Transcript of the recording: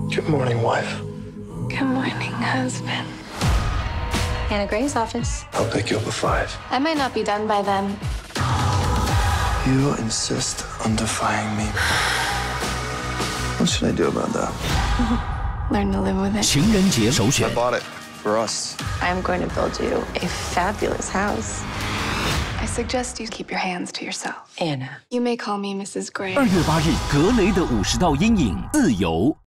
Good morning, wife. Good morning, husband. Hannah Gray's office. I'll pick you up at 5. I might not be done by then. You insist on defying me. What should I do about that? Learn to live with it. 情人节首选 I bought it for us. I'm going to build you a fabulous house. I suggest you keep your hands to yourself. Anna. You may call me Mrs. Gray. 2月8日，格雷的50道阴影，自由。